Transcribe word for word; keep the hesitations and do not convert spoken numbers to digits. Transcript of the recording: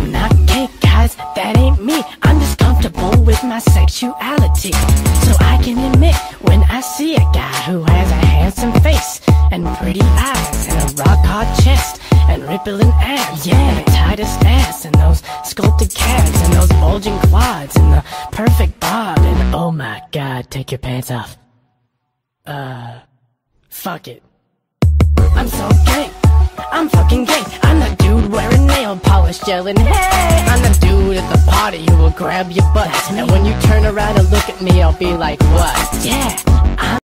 I'm not gay, guys, that ain't me. I'm just comfortable with my sexuality. So I can admit when I see a guy who has a handsome face and pretty eyes and a rock-hard chest and rippling abs, yeah, and the tightest ass and those sculpted calves and those bulging quads and the perfect bod and oh my god, take your pants off. Uh, fuck it. I'm so gay, I'm fucking gay. I'm the dude wearing nail polish yelling, hey! I'm the dude at the party who will grab your butt. And when you turn around and look at me, I'll be like, what? Yeah, I'm